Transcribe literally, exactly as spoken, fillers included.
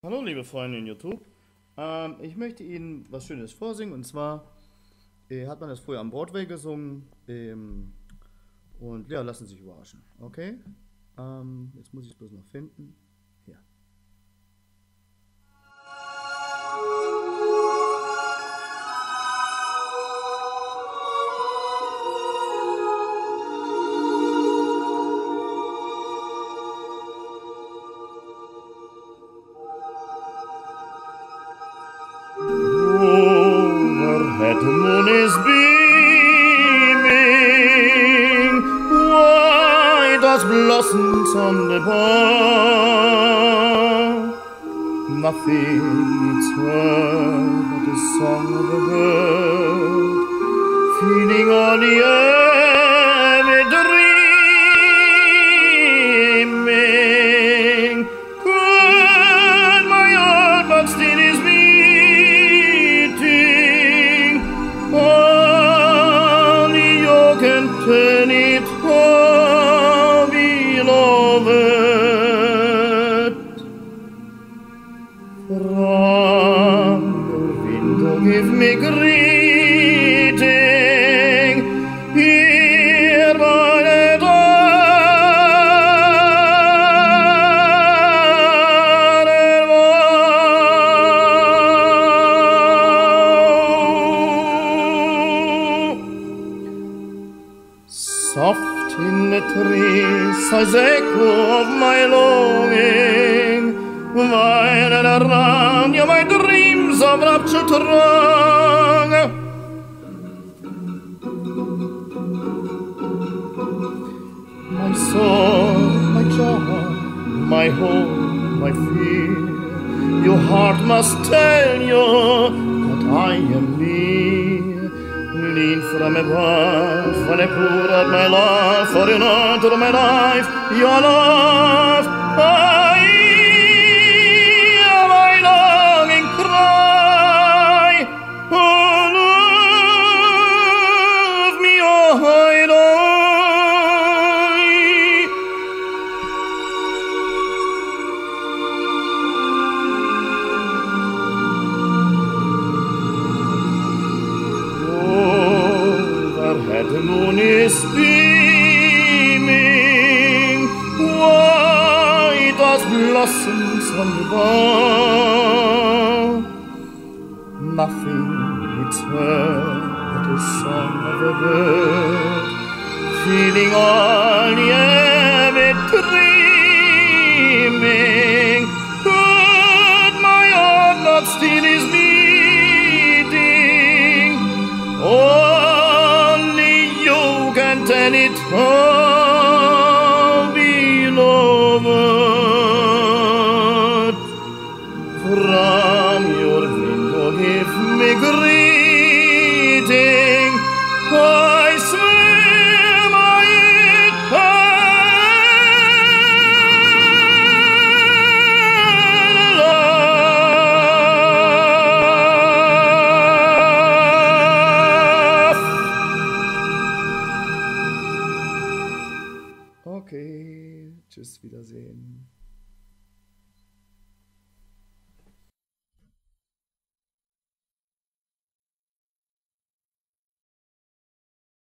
Hallo liebe Freunde in YouTube. Ähm, ich möchte Ihnen was Schönes vorsingen, und zwar äh, hat man das früher am Broadway gesungen, ähm, und ja, lassen Sie sich überraschen, okay? Ähm, jetzt muss ich es bloß noch finden. Hier. Overhead the moon is beaming, white as blossoms on the bough. Nothing needs her but the song of a bird, feeding on the air with dreaming. Could my heart but still is beating, only you can turn it, oh beloved. From your window give me greeting, here by the garden wall. Soft in the trees sighs echo of my longing, while around you my dreams of rapture throng. My soul, my joy, my hope, my fear, your heart must tell you that I am near. Lean from above when I pour out my love, for you know through my life your love I hear my longing cry. Oh, love me, oh, I Overhead the moon is beaming, white as blossoms on the bough. Nothing needs her but the song of a bird, feeding on the air with dreaming. Could my heart not still is beating, only you can tell it, oh beloved. From your window give me greeting, I swear my eternal love. Okay, tschüss, Wiedersehen.